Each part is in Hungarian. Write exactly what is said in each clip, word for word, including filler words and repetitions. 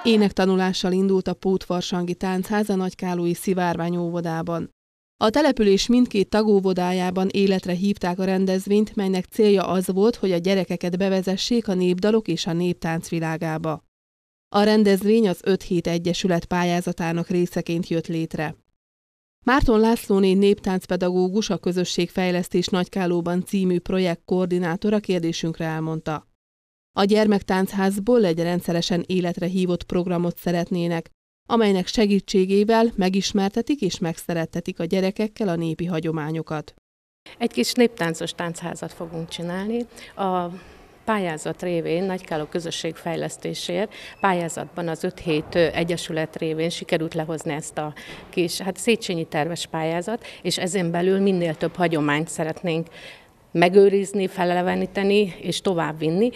Énektanulással indult a Pótvarsangi Táncház a Nagykállói Szivárvány óvodában. A település mindkét tagóvodájában életre hívták a rendezvényt, melynek célja az volt, hogy a gyerekeket bevezessék a népdalok és a néptánc világába. A rendezvény az öt hét egyesület pályázatának részeként jött létre. Márton Lászlóné néptáncpedagógus, a Közösségfejlesztés Nagykállóban című projekt koordinátora kérdésünkre elmondta. A gyermektáncházból egy rendszeresen életre hívott programot szeretnének, amelynek segítségével megismertetik és megszerettetik a gyerekekkel a népi hagyományokat. Egy kis néptáncos táncházat fogunk csinálni. A pályázat révén, Nagykálló közösségfejlesztésért pályázatban az öt hét egyesület révén sikerült lehozni ezt a kis, hát Széchenyi terves pályázat, és ezen belül minél több hagyományt szeretnénk megőrizni, feleleveníteni és továbbvinni,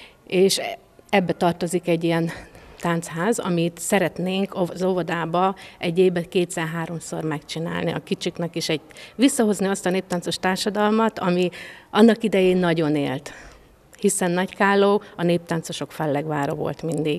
és ebbe tartozik egy ilyen táncház, amit szeretnénk az óvodába egy évben kétszer-háromszor megcsinálni a kicsiknek is, egy visszahozni azt a néptáncos társadalmat, ami annak idején nagyon élt. Hiszen Nagykálló a néptáncosok fellegvára volt mindig.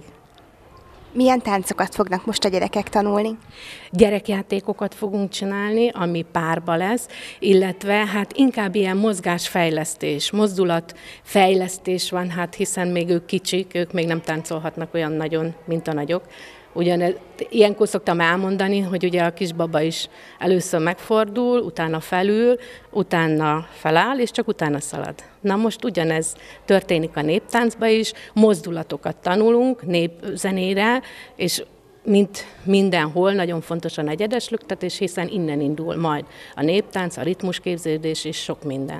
Milyen táncokat fognak most a gyerekek tanulni? Gyerekjátékokat fogunk csinálni, ami párba lesz, illetve hát inkább ilyen mozgásfejlesztés, mozdulatfejlesztés van, hát hiszen még ők kicsik, ők még nem táncolhatnak olyan nagyon, mint a nagyok. Ugyan ilyenkor szoktam elmondani, hogy ugye a kisbaba is először megfordul, utána felül, utána feláll, és csak utána szalad. Na most ugyanez történik a néptáncban is, mozdulatokat tanulunk népzenére, és mint mindenhol nagyon fontos a negyedes lüktetés, hiszen innen indul majd a néptánc, a ritmusképződés és sok minden.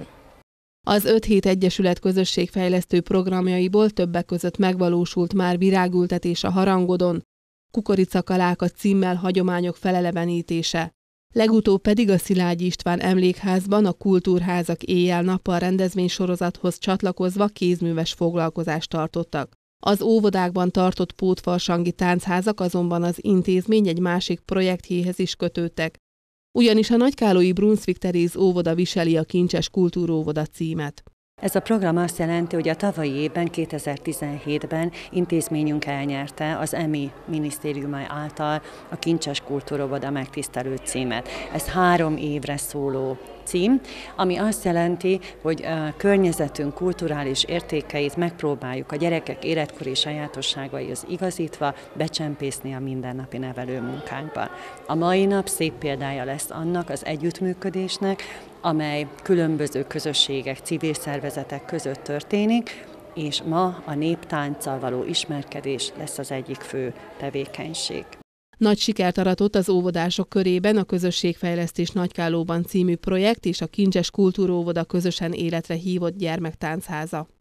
Az öt hét egyesület közösségfejlesztő programjaiból többek között megvalósult már virágültetés a Harangodon, Kukoricakaláka címmel hagyományok felelevenítése. Legutóbb pedig a Szilágyi István Emlékházban a Kultúrházak éjjel-nappal rendezvénysorozathoz csatlakozva kézműves foglalkozást tartottak. Az óvodákban tartott pótvarsangi táncházak azonban az intézmény egy másik projektjéhez is kötődtek, ugyanis a nagykállói Brunswick Teréz óvoda viseli a Kincses Kultúróvoda címet. Ez a program azt jelenti, hogy a tavalyi évben, kétezer-tizenhétben intézményünk elnyerte az E M I minisztériuma által a Kincses Kultúróvoda megtisztelő címet. Ez három évre szóló cím, ami azt jelenti, hogy a környezetünk kulturális értékeit megpróbáljuk a gyerekek életkori sajátosságaihoz igazítva becsempészni a mindennapi nevelő munkánkba. A mai nap szép példája lesz annak az együttműködésnek, amely különböző közösségek, civil szervezetek között történik, és ma a néptánccal való ismerkedés lesz az egyik fő tevékenység. Nagy sikert aratott az óvodások körében a Közösségfejlesztés Nagykállóban című projekt és a Kincses Kultúróvoda közösen életre hívott gyermektánchaza.